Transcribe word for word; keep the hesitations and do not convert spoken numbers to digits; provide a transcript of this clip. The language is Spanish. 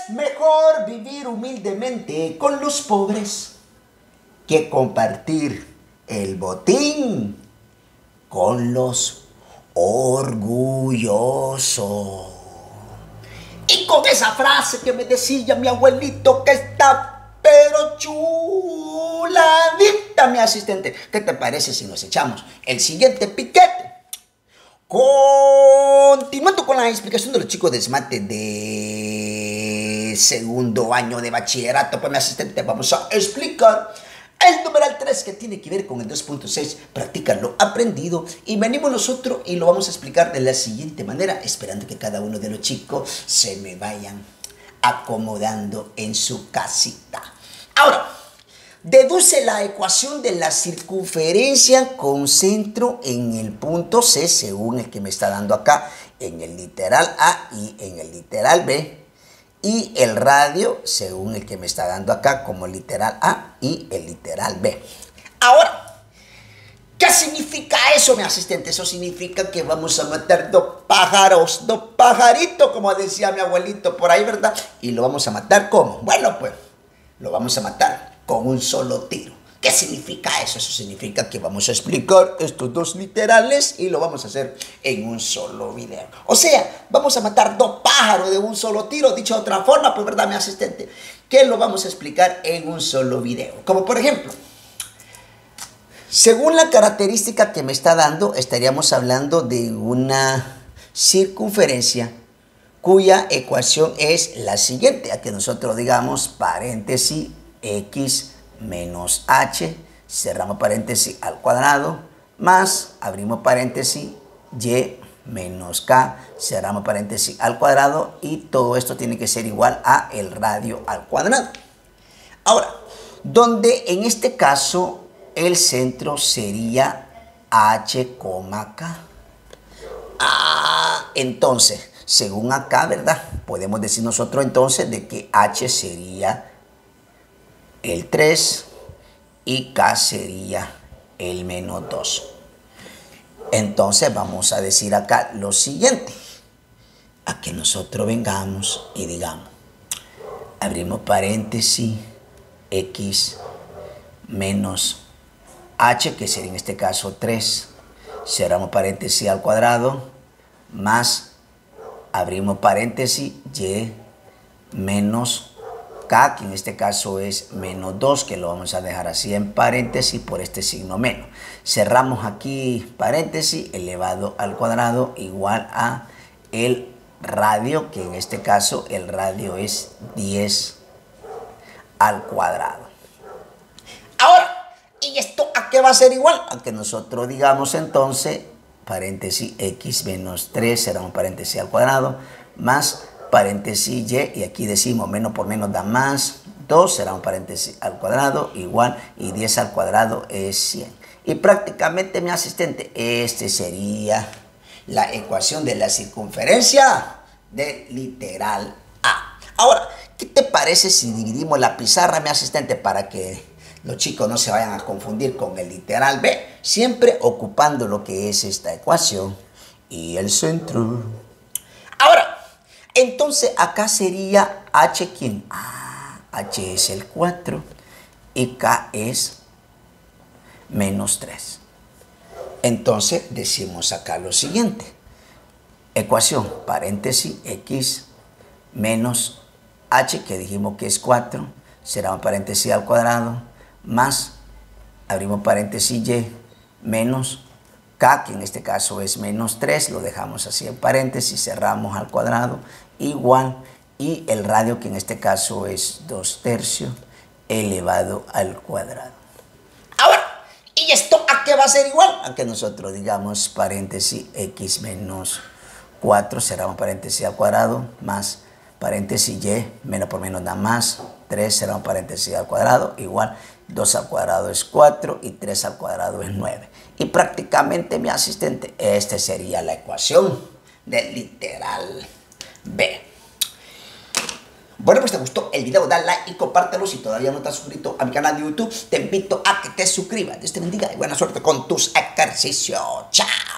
mejor vivir humildemente con los pobres que compartir el botín con los orgullosos. Y con esa frase que me decía mi abuelito, que está pero chuladita, mi asistente, ¿qué te parece si nos echamos el siguiente piquete? Continuando con la explicación de los chicos de SMATE de segundo año de bachillerato, pues mi asistente, vamos a explicar el numeral tres, que tiene que ver con el dos punto seis, practica lo aprendido, y venimos nosotros y lo vamos a explicar de la siguiente manera, esperando que cada uno de los chicos se me vayan acomodando en su casita. Ahora, deduce la ecuación de la circunferencia con centro en el punto C, según el que me está dando acá, en el literal A y en el literal B, y el radio, según el que me está dando acá, como literal A y el literal B. Ahora, ¿qué significa eso, mi asistente? Eso significa que vamos a matar dos pájaros, dos pajaritos, como decía mi abuelito por ahí, ¿verdad? Y lo vamos a matar, ¿cómo? Bueno, pues, lo vamos a matar con un solo tiro. ¿Qué significa eso? Eso significa que vamos a explicar estos dos literales y lo vamos a hacer en un solo video. O sea, vamos a matar dos pájaros de un solo tiro, dicho de otra forma, pues, ¿verdad, mi asistente? Que lo vamos a explicar en un solo video. Como por ejemplo, según la característica que me está dando, estaríamos hablando de una circunferencia cuya ecuación es la siguiente, a que nosotros digamos paréntesis x menos h, cerramos paréntesis al cuadrado, más, abrimos paréntesis, y menos k, cerramos paréntesis al cuadrado, y todo esto tiene que ser igual a el radio al cuadrado. Ahora, donde en este caso el centro sería h, k. Ah, entonces, según acá, ¿verdad? Podemos decir nosotros entonces de que h sería el tres y k sería el menos dos. Entonces vamos a decir acá lo siguiente, a que nosotros vengamos y digamos, abrimos paréntesis, x menos h, que sería en este caso tres, cerramos paréntesis al cuadrado, más, abrimos paréntesis, y menos k, que en este caso es menos dos, que lo vamos a dejar así en paréntesis por este signo menos. Cerramos aquí paréntesis, elevado al cuadrado, igual a el radio, que en este caso el radio es diez al cuadrado. Ahora, ¿y esto a qué va a ser igual? A que nosotros digamos entonces, paréntesis x menos tres, cerramos paréntesis al cuadrado, más paréntesis y, y aquí decimos menos por menos da más, dos, será un paréntesis al cuadrado, igual, y diez al cuadrado es cien. Y prácticamente, mi asistente, este sería la ecuación de la circunferencia del literal A. Ahora, ¿qué te parece si dividimos la pizarra, mi asistente, para que los chicos no se vayan a confundir con el literal B? Siempre ocupando lo que es esta ecuación y el centro. Ahora, entonces acá sería h, ¿quién? Ah, h es el cuatro y k es menos tres. Entonces decimos acá lo siguiente. Ecuación, paréntesis, x menos h, que dijimos que es cuatro, será un paréntesis al cuadrado, más, abrimos paréntesis, y, menos k, que en este caso es menos tres, lo dejamos así en paréntesis, cerramos al cuadrado, igual, y el radio, que en este caso es dos tercios, elevado al cuadrado. Ahora, ¿y esto a qué va a ser igual? A que nosotros digamos paréntesis x menos cuatro, cerramos paréntesis al cuadrado, más paréntesis y, menos por menos da más, tres, cerramos paréntesis al cuadrado, igual, dos al cuadrado es cuatro y tres al cuadrado es nueve. Y prácticamente, mi asistente, esta sería la ecuación del literal B. Bueno, pues te gustó el video, dale like y compártelo. Si todavía no estás suscrito a mi canal de YouTube, te invito a que te suscribas. Dios te bendiga y buena suerte con tus ejercicios. Chao.